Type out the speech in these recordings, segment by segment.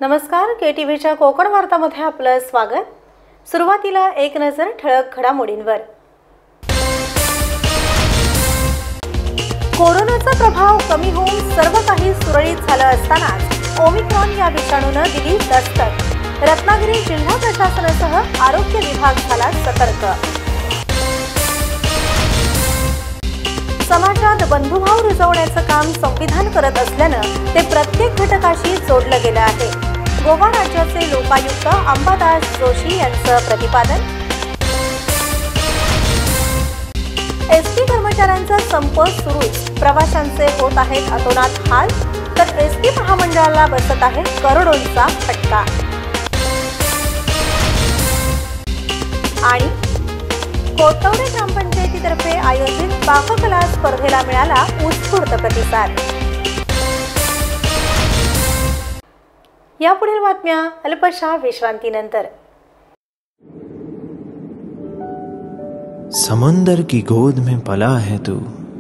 नमस्कार, KTVच्या कोकण वार्तामध्ये आपलं स्वागत। सुरुवातीला एक नजर ठळक घडामोडींवर। कोरोनाचा प्रभाव कमी होऊन सर्व काही सुरळीत झालं असतानाच ओमिक्रॉन या विषाणूने दिली दस्तक। रत्नागिरी जिल्हा प्रशासनासह आरोग्य विभाग झाला सतर्क। समाजात बंधुभाव रुजवण्याचं काम संविधान करत असल्यानं ते प्रत्येक घटकाशी जोडलं गेलं आहे। गोवा राज्याचे लोकायुक्त अंबादास जोशी यांचं प्रतिपादन। एसटी कर्मचाऱ्यांचा संप सुरूच, प्रवाशांचे होत आहेत अतोनात हाल, तर एसटी महामंडळाला बसत आहे करोडोंचा फटका। आणि कोतवडे ग्रामपंचायतीतर्फे आयोजित पाककला स्पर्धेला मिळाला उत्स्फूर्त प्रतिसाद। यापुढील बातम्या अल्पशा विश्रांतीनंतर। समंदर की गोद में पला है तू,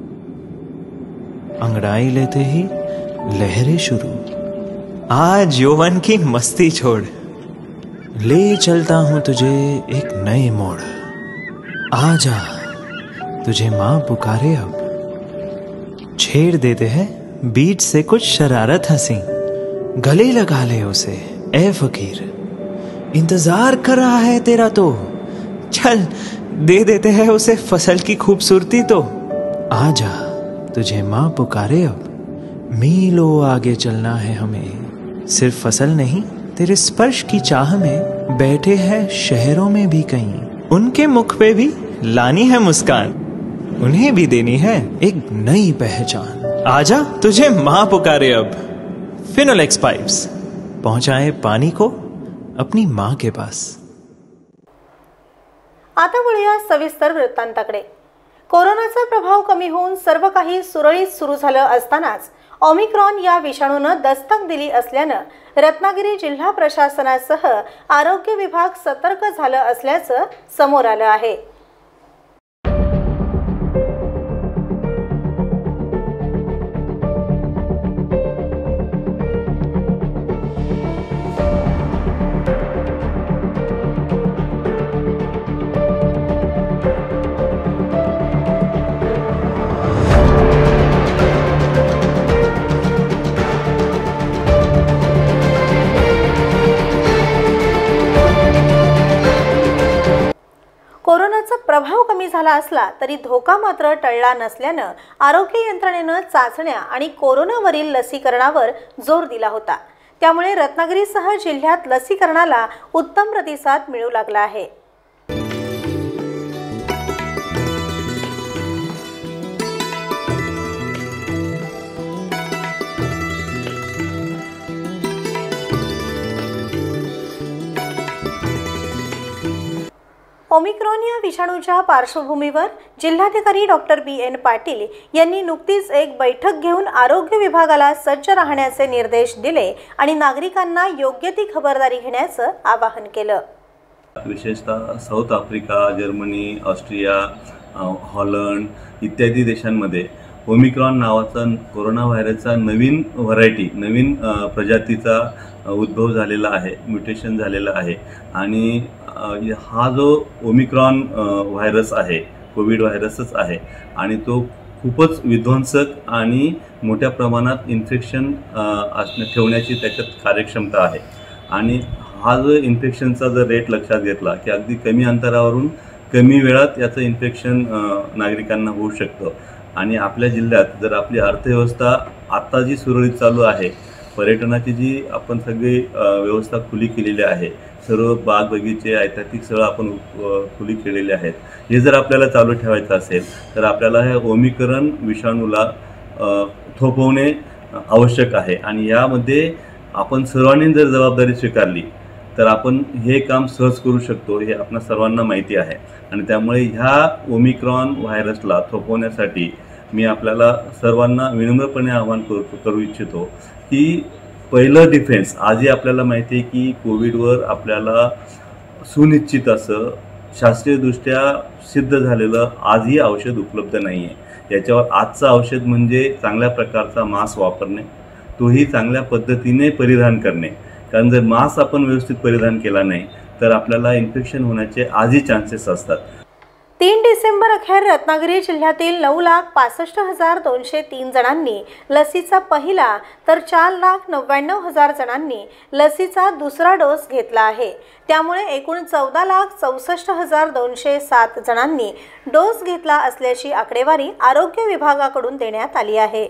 अंगड़ाई लेते ही लहरें शुरू। आज यौवन की मस्ती छोड़, ले चलता हूं तुझे एक नए मोड़। आजा तुझे माँ पुकारे अब, छेड़ देते हैं बीच से कुछ शरारत हंसी। गले लगा ले उसे ए फकीर, इंतजार कर रहा है तेरा तो, चल दे देते हैं उसे फसल की खूबसूरती तो। आजा तुझे माँ पुकारे अब, मीलों आगे चलना है हमें। सिर्फ फसल नहीं, तेरे स्पर्श की चाह में बैठे हैं शहरों में भी कहीं। उनके मुख पे भी लानी है मुस्कान, उन्हें भी देनी है एक नई पहचान। आजा तुझे माँ पुकारे अब। फिनोलेक्स पाइप्स पहुंचाए पानी को अपनी मां के पास। आता वळूया सविस्तर वृत्तांताकडे। कोरोनाचा प्रभाव कमी होऊन सर्व काही सुरळीत सुरू झालं असतानाच ओमिक्रॉन या विषाणूने दस्तक दिली असल्यानं रत्नागिरी जिल्हा प्रशासनासह आरोग्य विभाग सतर्क झालं असल्याचं समोर आलं आहे। कोरोनाचा प्रभाव कमी झाला असला तरी धोका मात्र टळला नसल्यानं आरोग्य यंत्रणेनं चाचण्या आणि कोरोनावरील लसीकरणावर जोर दिला होता। त्यामुळे रत्नागिरीसह जिल्ह्यात लसीकरणाला उत्तम प्रतिसाद मिळू लागला आहे। ओमिक्रॉन या विषाणूच्या पार्श्वभूमीवर जिल्हाधिकारी डॉक्टर BN पाटील यांनी नुकतीच एक बैठक घेऊन आरोग्य विभागाला सज्ज राहण्याचे निर्देश दिले आणि नागरिकांना योग्य ती खबरदारी घेण्याचं आवाहन केलं। विशेषतः South Africa, Germany, Austria, Holland इत्यादी देशांमध्ये ओमिक्रॉन नावाचा कोरोना व्हायरसचा नवीन व्हरायटी, नवीन प्रजातीचा उद्भव झालेला आहे, म्युटेशन झालेला आहे। आणि हा जो ओमिक्रॉन व्हायरस आहे, कोविड व्हायरसच आहे आणि तो खूपच विध्वंसक आणि मोठ्या प्रमाणात इन्फेक्शन ठेवण्याची त्याच्यात कार्यक्षमता आहे। आणि हा जो इन्फेक्शनचा जर रेट लक्षात घेतला की अगदी कमी अंतरावरून कमी वेळात याचं इन्फेक्शन नागरिकांना होऊ शकतं। आणि आपल्या जिल्ह्यात जर आपली अर्थव्यवस्था आता जी सुरळीत चालू आहे, पर्यटनाची जी आपण सगळी व्यवस्था खुली केलेली आहे, सर्व बाग बगीचे ऐतिहासिक स्थळं आपण खुली केलेली आहेत, हे जर आपल्याला चालू ठेवायचं असेल तर आपल्याला हे ओमिक्रॉन विषाणूला थोपवणे आवश्यक आहे। आणि यामध्ये आपण सर्वांनी जर जबाबदारी स्वीकारली तर आपण हे काम सहज करू शकतो, हे आपल्या सर्वांना माहिती आहे। आणि त्यामुळे ह्या ओमिक्रॉन व्हायरसला थोपवण्यासाठी मी आपल्याला सर्वांना विनम्रपणे आवाहन करू इच्छितो की पहिलं डिफेन्स, आजही आपल्याला माहिती आहे की कोविडवर आपल्याला सुनिश्चित असं शास्त्रीयदृष्ट्या सिद्ध झालेलं आजही औषध उपलब्ध नाही आहे। याच्यावर आजचं औषध म्हणजे चांगल्या प्रकारचा मास्क वापरणे, तोही चांगल्या पद्धतीने परिधान करणे। कारण जर मास्क आपण व्यवस्थित परिधान केला नाही तर आपल्याला इन्फेक्शन होण्याचे आजही चान्सेस असतात. 3 डिसेंबर अखेर रत्नागिरी जिल्ह्यातील 9,65,203 जणांनी लसीचा पहिला तर 4,99,000 जणांनी लसीचा दुसरा डोस घेतला आहे. त्यामुळे एकूण 14,64,207 जणांनी डोस घेतला असल्याची आकडेवारी आरोग्य विभागाकडून देण्यात आली आहे.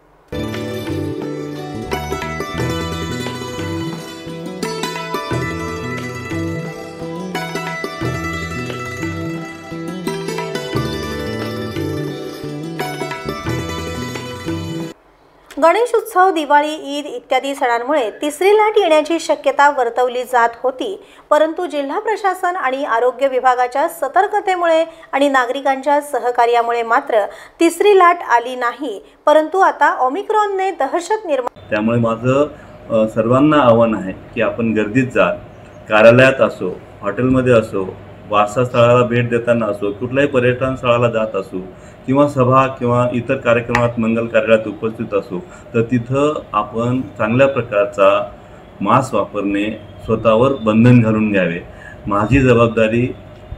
गणेश उत्सव, दिवाळी, ईद इत्यादी सणांमुळे तिसरी लाट येण्याची शक्यता वर्तवली जात होती, परंतु जिल्हा प्रशासन आणि आरोग्य विभागाच्या सतर्कतेमुळे आणि नागरिकांच्या सहकार्यामुळे मात्र तिसरी लाट आली नाही. परंतु आता ओमिक्रॉनने दहशत निर्माण. त्यामुळे माझं सर्वांना आव्हान आहे की आपण गर्दीत जा, कार्यालयात असो, हॉटेलमध्ये असो, वारसा स्थळाला भेट देताना असो, कुठल्याही पर्यटन स्थळाला जात असो किंवा सभा किंवा इतर कार्यक्रमात मंगल कार्यालयात उपस्थित असो, तर तिथं आपण चांगल्या प्रकारचा मास्क वापरणे स्वतःवर बंधन घालून घ्यावे. माझी जबाबदारी,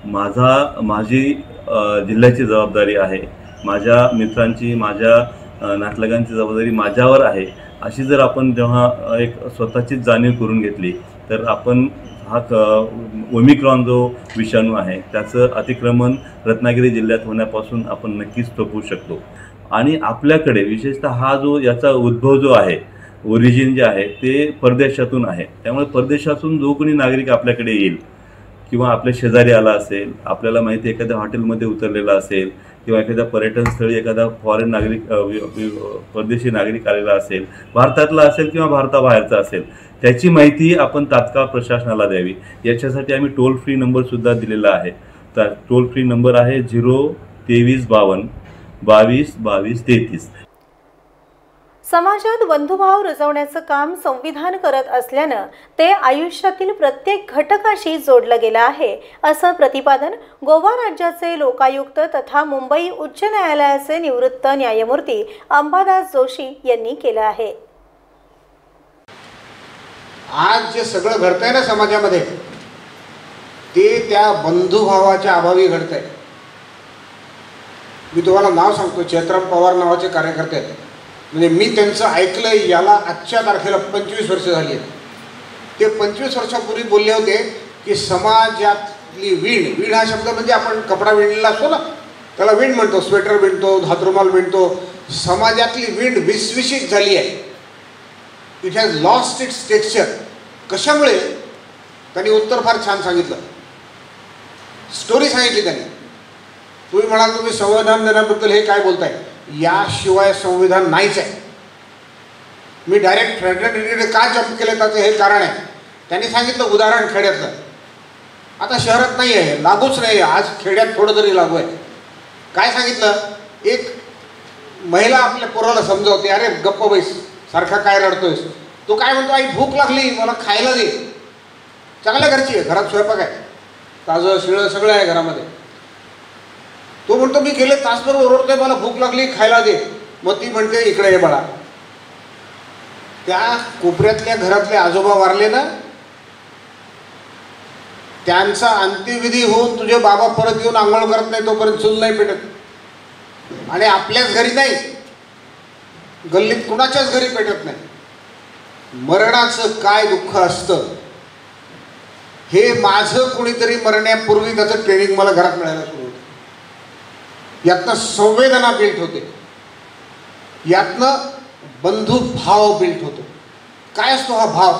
माझी जिल्ह्याची जबाबदारी आहे, माझ्या मित्रांची, माझ्या नातलगांची जबाबदारी माझ्यावर आहे. अशी जर आपण जेव्हा एक स्वतःचीच जाणीव करून घेतली तर आपण हा ओमिक्रॉन जो विषाणू आहे त्याचं अतिक्रमण रत्नागिरी जिल्ह्यात होण्यापासून आपण नक्कीच थोपवू शकतो. आणि आपल्याकडे विशेषतः हा जो याचा उद्भव जो आहे, ओरिजिन जे आहे ते परदेशातून आहे. त्यामुळे परदेशातून जो कोणी नागरिक आपल्याकडे येईल किंवा आपल्या शेजारी आला असेल, आपल्याला माहिती एखाद्या हॉटेलमध्ये उतरलेला असेल किंवा एखाद्या पर्यटन स्थळी एखादा फॉरेन नागरिक, परदेशी नागरिक आलेला असेल, भारतातला असेल किंवा भारताबाहेरचा असेल, त्याची माहिती आपण तात्काळ प्रशासनाला द्यावी. याच्यासाठी आम्ही टोल फ्री नंबरसुद्धा दिलेला आहे. तर टोल फ्री नंबर आहे 02352 22 22 33. समाजात बंधुभाव रुजवण्याचं काम संविधान करत असल्यानं ते आयुष्यातील प्रत्येक घटकाशी जोडलं गेलं आहे, असं प्रतिपादन गोवा राज्याचे लोकायुक्त तथा मुंबई उच्च न्यायालयाचे निवृत्त न्यायमूर्ती अंबादास जोशी यांनी केलं आहे. आज जे सगळं घडतंय ना समाजामध्ये ते त्या बंधुभावाच्या अभावी घडतंय. मी तुम्हाला नाव सांगतो, चैत्राम पवार नावाचे कार्यकर्ते आहेत. म्हणजे मी त्यांचं ऐकलंय, याला आजच्या तारखेला 25 वर्ष झाली आहेत. ते 25 वर्षापूर्वी बोलले होते की समाजातली वीण हा शब्द म्हणजे आपण कपडा विणलेला असतो ना, त्याला वीण म्हणतो, स्वेटर विणतो, हातरुमाल विणतो. समाजातली वीण विस्विषित झाली आहे. It has lost its texture. कशामुळे? त्यांनी उत्तर फार छान सांगितलं, स्टोरी सांगितली त्यांनी. तुम्ही म्हणाल तुम्ही संविधान देण्याबद्दल हे काय बोलताय, याशिवाय संविधान नाहीच आहे. मी डायरेक्ट फ्रेडरिक का जम्प केलं त्याचं हे कारण आहे. त्यांनी सांगितलं उदाहरण खेड्यातलं. आता शहरात नाही आहे, लागूच नाही आहे. आज खेड्यात थोडं तरी लागू आहे. काय सांगितलं, एक महिला आपल्या पोराला समजावते, अरे गप्प बैस, सारखा काय रडतोयस. तो काय म्हणतो, आई भूक लागली, मला खायला दे. चांगल्या घरची आहे, घरात स्वयंपाक आहे, ताजं शिळं सगळं आहे घरामध्ये. तो म्हणतो मी गेले तासभर ओरडतोय, मला भूक लागली, खायला दे. मग ती म्हणते इकडे ये बाळा. त्या कोपऱ्यातल्या घरातले आजोबा वारले ना, त्यांचा अंत्यविधी होऊन तुझे बाबा परत येऊन आंघोळ करत नाही तोपर्यंत चूल नाही पेटत. आणि आपल्याच घरी नाही, गल्लीत कुणाच्याच घरी पेटत नाही. मरणाचं काय दुःख असतं हे माझं कुणीतरी मरण्यापूर्वी त्याचं ट्रेनिंग मला घरात मिळायला सुरू होतं. यातनं संवेदना बिल्ट होते, यातनं बंधुभाव बिल्ट होतो. काय असतो हा भाव?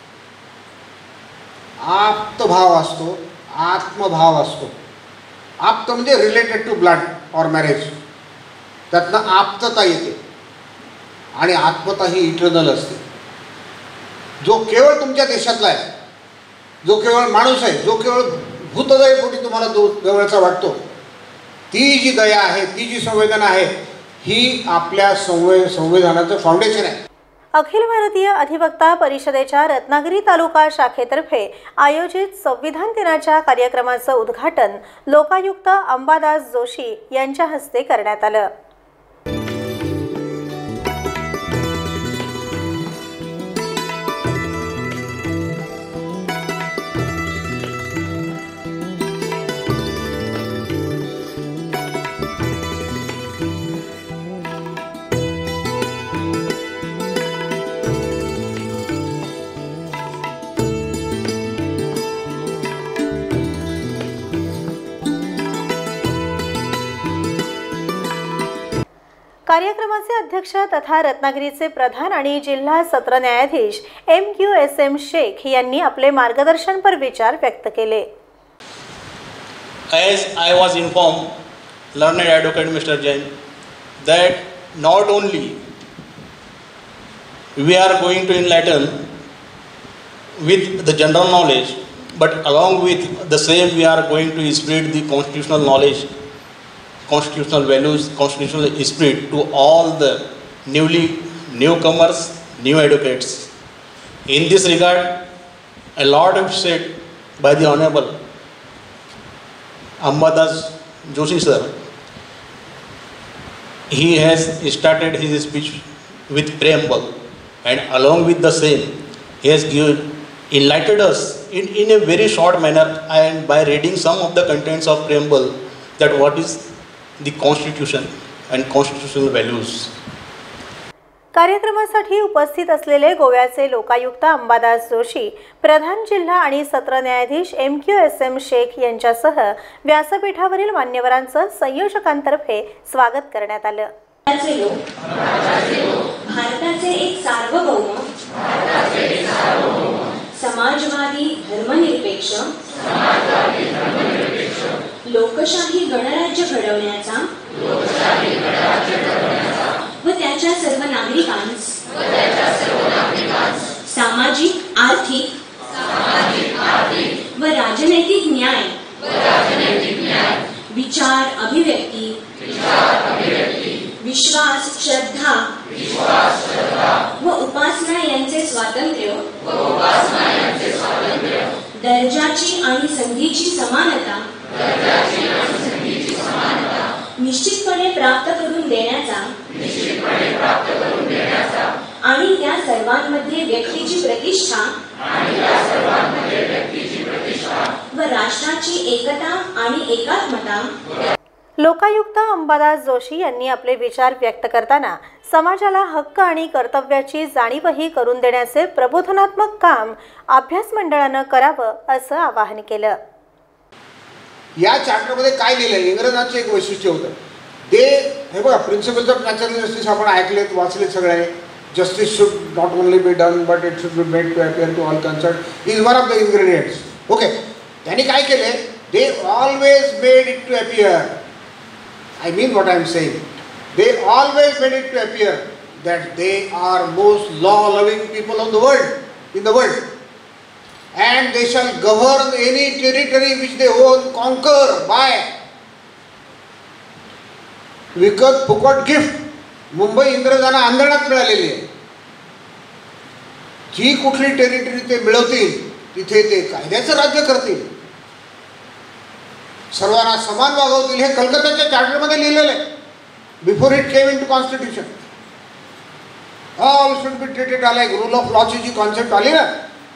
आप्तभाव असतो, आत्मभाव असतो. आप्त म्हणजे related to blood or marriage, त्यातनं आप्तता येते. आणि आत्मता ही इटर्नल असते. जो केवळ तुमच्या देशातला आहे, जो केवळ माणूस आहे, जो केवळ भूतदयेपोटी तुम्हाला तो जवळचा वाटतो, ती जी दया आहे, ती जी संवेदना आहे, ही आपल्या संविधानाचं फाउंडेशन आहे. अखिल भारतीय अधिवक्ता परिषदेच्या रत्नागिरी तालुका शाखेतर्फे आयोजित संविधान दिनाच्या कार्यक्रमाचं उद्घाटन लोकायुक्त अंबादास जोशी यांच्या हस्ते करण्यात आलं. कार्यक्रमाचे अध्यक्ष तथा रत्नागिरीचे प्रधान आणि जिल्हा सत्र न्यायाधीश MQSM शेख यांनी आपले मार्गदर्शनपर विचार व्यक्त केले. As I was informed, learned advocate Mr. Jain, that not only we are going to enlighten with the general knowledge, but along with the same we are going to spread the constitutional knowledge, constitutional values, constitutional spirit to all the newcomers, new advocates. In this regard, a lot is said by the Honorable Ambadas Joshi sir. He has started his speech with preamble, and along with the same, he has enlightened us in a very short manner, and by reading some of the contents of preamble, that what is the constitution and constitutional values. कार्यक्रमासाठी उपस्थित असलेले गोव्याचे लोकायुक्त अंबादास जोशी, प्रधान जिल्हा आणि सत्र न्यायाधीश MQSM Shaikh यांच्यासह व्यासपीठावरील मान्यवरांचं संयोजकांतर्फे स्वागत करण्यात आलं. भारताचे एक सार्वभौम समाजवादी धर्मनिरपेक्ष लोकशाही गणराज्य घडवण्याचा व त्याच्या सर्व नागरिकांस सामाजिक आर्थिक व राजनैतिक न्याय विचार अभिव्यक्ती विश्वास श्रद्धा व उपासना यांचे स्वातंत्र्य दर्जाची आणि संधीची समानता निश्चितपणे प्राप्त करून देण्याचा आणि त्या सर्वांमध्ये व्यक्तीची प्रतिष्ठा व राष्ट्राची एकता आणि एकात्मता. लोकायुक्त अंबादास जोशी यांनी आपले विचार व्यक्त करताना समाजाला हक्क आणि कर्तव्याची जाणीवही करून देण्याचे प्रबोधनात्मक काम अभ्यास मंडळानं करावं असं आवाहन केलं. या चार्टरमध्ये काय लिहिलं, इंग्रजांचं एक वैशिष्ट्य होतं ते, हे बघा, प्रिन्सिपल्स ऑफ नॅचरल जस्टिस आपण ऐकलेत, वाचलेत सगळे. Justice should not only be done but it should be made to appear to all concern is one of the ingredients. Okay, त्यांनी काय केले, they always made it to appear, I mean what I am saying, they always made it to appear that they are most law-loving people of the world, in the world, and they shall govern any territory which they own, conquer, buy. विकत फुकट gift Mumbai इंग्रजांना आंदोलनात मिळालेली आहे. जी कुठली territory ते मिळवतील तिथे ते कायद्याचं राज्य करतील, सर्वांना समान वागवतील. हे कलकत्त्याच्या चार्टरमध्ये लिहिलेलं आहे before it came into constitution. All should be treated like rule of लॉची जी कॉन्सेप्ट आली ना,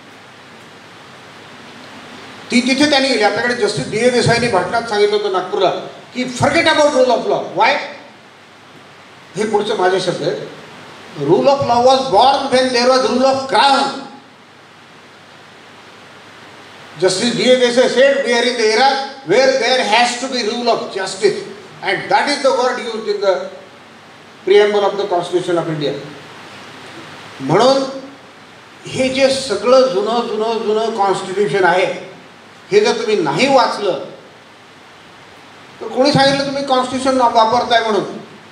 ती तिथे त्यांनी गेली. आपल्याकडे जस्टिस D.A. देसाईंनी भाटणात सांगितलं होतं नागपूरला की forget about rule of law. Why? हे पुढचे माझे शब्द आहेत. Rule of law was born when there was rule of crown. Justice D.A. Desai said we are in the era where there has to be rule of justice, and that is the word used in the preamble of the Constitution of India. म्हणून हे जे सगळं जुनं constitution आहे हे जर तुम्ही नाही वाचलं तर कोणी सांगितलं तुम्ही कॉन्स्टिट्यूशन वापरताय म्हणून.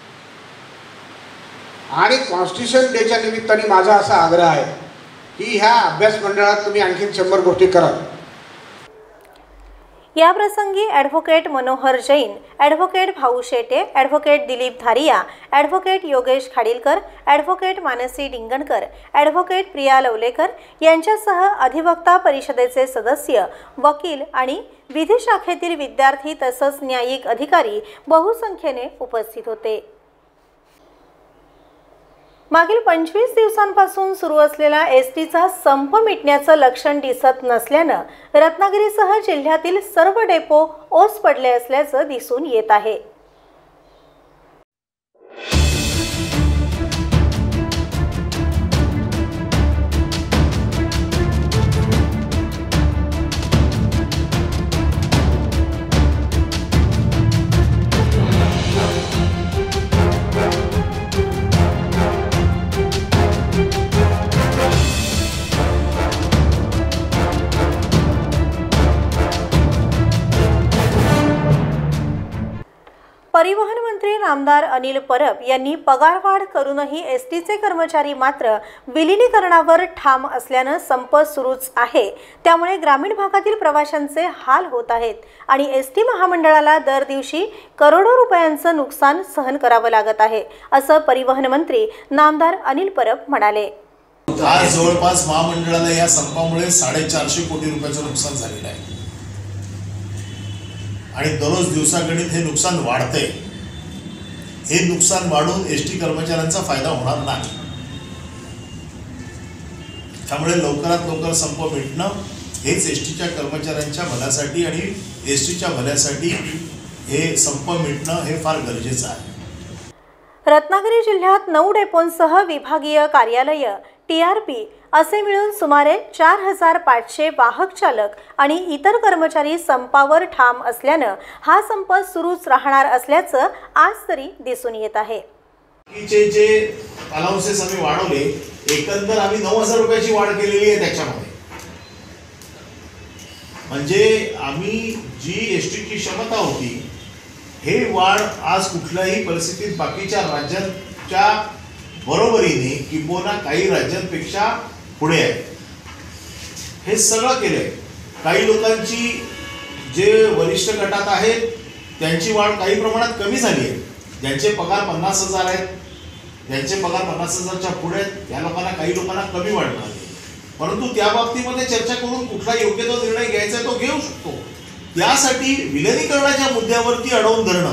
आणि कॉन्स्टिट्यूशन डेच्या निमित्ताने माझा असा आग्रह आहे की ह्या अभ्यास मंडळात तुम्ही आणखी 100 गोष्टी करा. या प्रसंगी advocate Manohar Jain, advocate Bhau Shete, advocate Dilip Dhariya, advocate Yogesh Khadilkar, advocate Mansi Dingankar, advocate Priya Lavlekar यांच्यासह अधिवक्ता परिषदेचे सदस्य, वकील आणि विधी शाखेतील विद्यार्थी तसंच न्यायिक अधिकारी बहुसंख्येने उपस्थित होते. मागील 25 दिवसांपासून सुरू असलेला एसटीचा संप मिटण्याचं लक्षण दिसत नसल्यानं रत्नागिरीसह जिल्ह्यातील सर्व डेपो ओस पडले असल्याचं दिसून येत आहे. नामदार अनिल परब यांनी पगारवाढ करूनही एसटीचे कर्मचारी मात्र विलिनीकरणावर ठाम असल्यानं संप सुरूच आहे। त्यामुळे ग्रामीण भागातील प्रवाशांचे हाल होत आहेत आणि एसटी महामंडळाला दर दिवशी करोडो रुपयांचं नुकसान सहन करावं लागत आहे, असं परिवहन मंत्री नामदार अनिल परब म्हणाले। आज जवळपास महामंडळाला या संपामुळे 450 कोटी रुपयाचं नुकसान झालेलं आहे आणि दररोज दिवसागणित हे नुकसान वाढतंय। हे नुकसान वाढून एसटी कर्मचाऱ्यांचा फायदा होणार नाही। त्यामुळे लवकरात लवकर संप मिटणं हेच एसटीच्या कर्मचाऱ्यांच्या भल्यासाठी आणि एसटीच्या भल्यासाठी हे संप मिटणं हे फार गरजेचं आहे। रत्नागिरी जिल्ह्यात 9 डेपोंसह विभागीय कार्यालय टीआरपी असे मिळून सुमारे 4500 वाहक चालक आणि इतर कर्मचारी संपावर ठाम असल्यानं हा संप सुरूच राहणार असल्याचं आज तरी दिसून येत आहे। जे अलाउन्सेस आम्ही वाढवले, एकंदर आम्ही 9000 रुपयाची वाढ केलेली आहे त्याच्यामध्ये। म्हणजे आम्ही जी एसटीची क्षमता होती हे वाढ आज कुठल्याही परिस्थितीत बाकीच्या राज्यांच्या बरोबरीने किंबहुना काही राज्यांपेक्षा पुढे आहे। हे सगळं केलंय। काही लोकांची जे वरिष्ठ गटात आहेत त्यांची वाढ काही प्रमाणात कमी झाली आहे। ज्यांचे पगार 50,000 आहेत, ज्यांचे पगार 50,000च्या पुढे आहेत, त्या लोकांना काही लोकांना कमी वाढणार आहे। परंतु त्या बाबतीमध्ये चर्चा करून कुठला योग्य तो निर्णय घ्यायचा तो घेऊ शकतो। त्यासाठी विलिनीकरणाच्या मुद्द्यावरती अडवून धरणं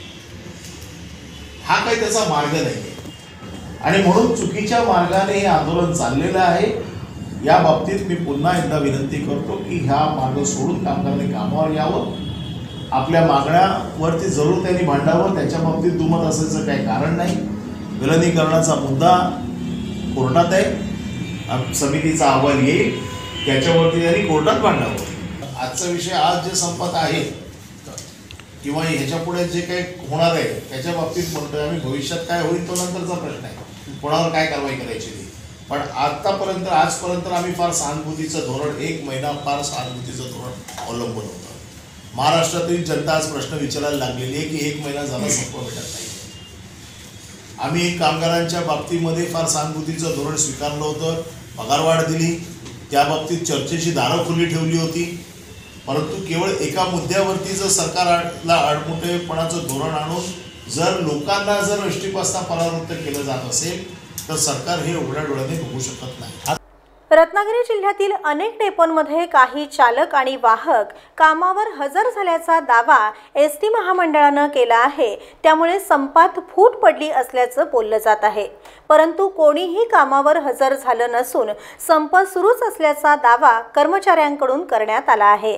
हा काही त्याचा मार्ग नाही आणि म्हणून चुकीच्या मार्गाने हे आंदोलन चाललेलं आहे। या बाबतीत मी पुन्हा एकदा विनंती करतो की हा मार्ग सोडून कामगारांनी कामावर यावं, आपल्या मागण्यावरती जरूर त्यांनी भांडावं। त्याच्या बाबतीत दुमत असायचं काही कारण नाही। विलिनीकरणाचा मुद्दा कोर्टात आहे, समितीचा अहवाल येईल, त्याच्यावरती त्यांनी कोर्टात भांडावं। आजचा विषय आज जे संपत आहे किंवा ह्याच्या पुढे जे काही होणार आहे त्याच्या बाबतीत म्हणतोय आम्ही। भविष्यात काय होईल तो नंतरचा प्रश्न आहे, कोणावर काय कारवाई करायची ती। पण आजपर्यंत आम्ही फार सहानुभूतीचं धोरण, 1 महिना फार सहानुभूतीचं धोरण अवलंबून होतं। महाराष्ट्रातील जनता आज प्रश्न विचारायला लागलेली आहे की 1 महिना झाला संप भेटत नाही। आम्ही कामगारांच्या बाबतीमध्ये फार सहानुभूतीचं धोरण स्वीकारलं होतं, पगारवाढ दिली, त्या बाबतीत चर्चेची दारं खुली ठेवली होती। परंतु केवळ एका मुद्द्यावरती जर सरकारला आडमुठेपणाचं धोरण आणून जर लोकांना जर एसटीपासून परावृत्त केलं जात असेल तर सरकार हे उघड्या डोळ्याने बघू शकत नाही। रत्नागिरी जिल्ह्यातील अनेक डेपोंमध्ये काही चालक आणि वाहक कामावर हजर झाल्याचा दावा एसटी महामंडळानं केला आहे। त्यामुळे संपात फूट पडली असल्याचं बोललं जात आहे। परंतु कोणीही कामावर हजर झालं नसून संप सुरूच असल्याचा दावा कर्मचाऱ्यांकडून करण्यात आला आहे।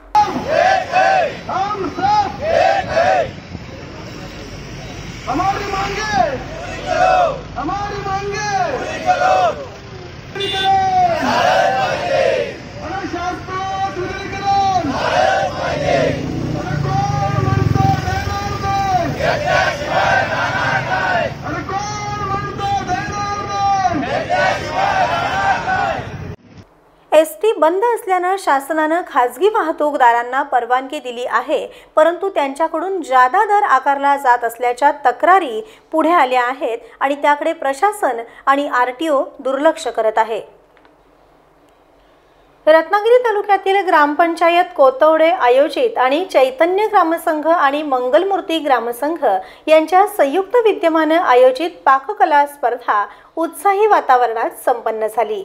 हमारी मांगे पूरी करो, हमारी मांगे पूरी करो, पूरी करो, भारत मांगे, अनशास्त्र विलीनीकरण, भारत मांगे, कोण म्हणतो देणार नाही, याच्याशिवाय राहणार नाही, आणि कोण म्हणतो देणार नाही, याच्याशिवाय राहणार नाही। एसटी बंद असल्यानं शासनानं खासगी वाहतूकदारांना परवानगी दिली आहे, परंतु त्यांच्याकडून जादा दर आकारला जात असल्याच्या तक्रारी पुढे आल्या आहेत आणि त्याकडे प्रशासन आणि आरटीओ दुर्लक्ष करत आहे। रत्नागिरी तालुक्यातील ग्रामपंचायत कोतवडे आयोजित आणि चैतन्य ग्रामसंघ आणि मंगलमूर्ती ग्रामसंघ यांच्या संयुक्त विद्यमानं आयोजित पाककला स्पर्धा उत्साही वातावरणात संपन्न झाली।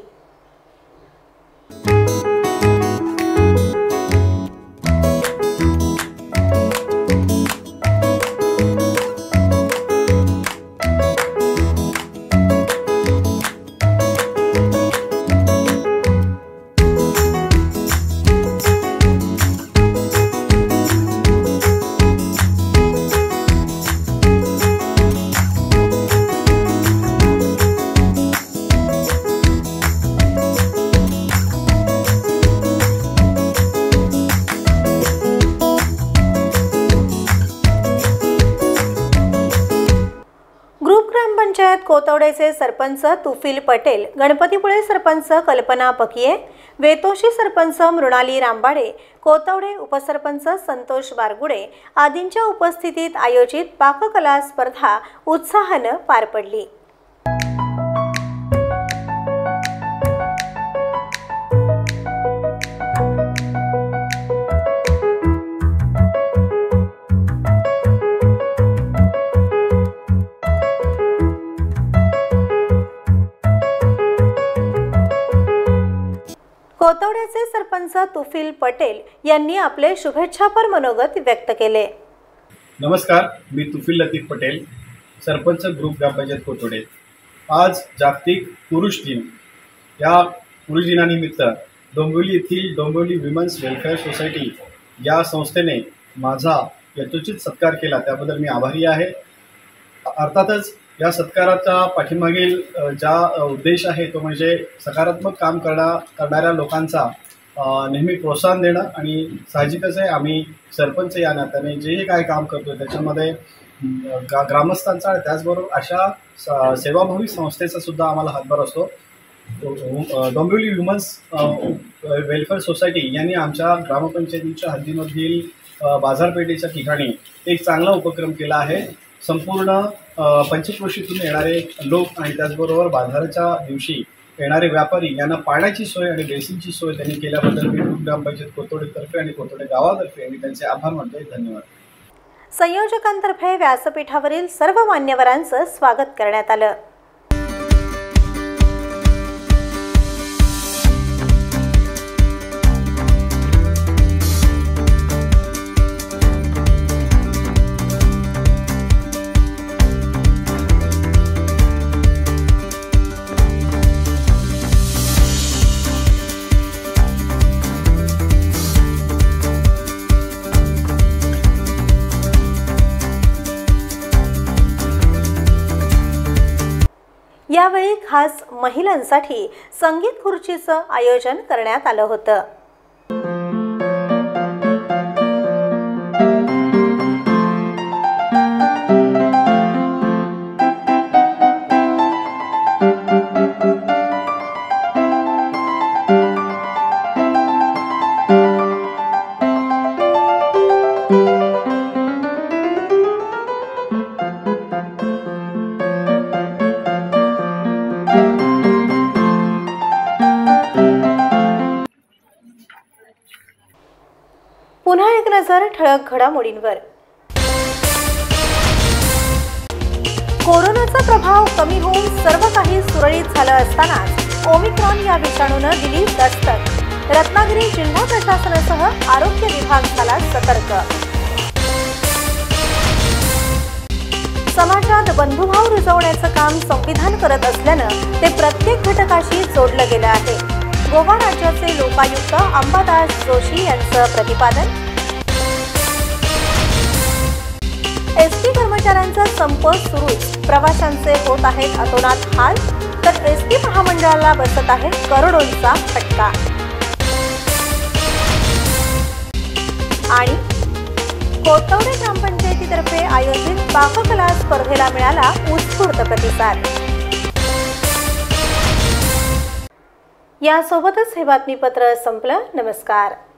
कोतवडेचे सरपंच तुफिल पटेल, गणपतीपुळे सरपंच कल्पना पकिये, वेतोशी सरपंच मृणाली रामबाडे, कोतवडे उपसरपंच संतोष बारगुडे आदींच्या उपस्थितीत आयोजित पाककला स्पर्धा उत्साहाने पार पडली। कोतवड्याचे सरपंच तुफिल पटेल यांनी आपले शुभेच्छापर मनोगत व्यक्त केले। नमस्कार, मी तुफिल लतीफ पटेल, सरपंच ग्रुप ग्रामपंचायत कोतवडे। आज जागतिक पुरुष दिन, या पुरुष दिनानिमित्त डोंबिवली येथील डोंबिवली विमेन्स वेलफेअर सोसायटी या संस्थेने माझा यथोचित सत्कार केला, त्याबद्दल मी आभारी आहे। अर्थातच या सत्काराचा पाठीमागील ज्या उद्देश आहे तो म्हणजे सकारात्मक काम करणाऱ्या लोकांचा नेहमी प्रोत्साहन देणं आणि साहजिकच आहे आम्ही सरपंच या नात्याने जे काय काम करतो त्याच्यामध्ये ग्रामस्थांचा आणि त्याचबरोबर अशा सेवाभावी संस्थेचा सुद्धा आम्हाला हातभार असतो। डोंबिवली वुमन्स वेलफेअर सोसायटी यांनी आमच्या ग्रामपंचायतीच्या हद्दीमधील बाजारपेठेच्या ठिकाणी एक चांगला उपक्रम केला आहे। संपूर्ण पंचक्रोशीतून येणारे लोक आणि त्याचबरोबर बाजाराच्या दिवशी येणारे व्यापारी यांना पाण्याची सोय आणि बेसिनची सोय त्यांनी केल्याबद्दल मी ग्रामपंचायत कोतवडेतर्फे आणि कोतवडे गावातर्फे मी त्यांचे आभार मानतो। धन्यवाद। संयोजकांतर्फे व्यासपीठावरील सर्व मान्यवरांचं स्वागत करण्यात आलं। यावेळी खास महिलांसाठी संगीत खुर्चीचं आयोजन करण्यात आलं होतं। पुन्हा एक नजर ठळक घडामोडींवर। कोरोनाचा प्रभाव कमी होऊन सर्व काही सुरळीत झालं असतानाच ओमिक्रॉन या विषाणूने दिली दस्तक। रत्नागिरी जिल्हा प्रशासनासह आरोग्य विभाग झाला सतर्क। समाजात बंधुभाव रुजवण्याचं काम संविधान करत असल्यानं ते प्रत्येक घटकाशी जोडलं गेलं आहे। गोवा राज्याचे लोकायुक्त अंबादास जोशी यांचं प्रतिपादन। एसटी कर्मचाऱ्यांचा संप सुरूच, प्रवाशांचे होत आहेत अतोनात हाल, तर एसटी महामंडळाला बसत आहे करोडोंचा फटका। आणि कोतवडे ग्रामपंचायतीतर्फे आयोजित पाककला स्पर्धेला मिळाला उत्स्फूर्त प्रतिसाद। यासोबतच हे बातमीपत्र संपलं। नमस्कार।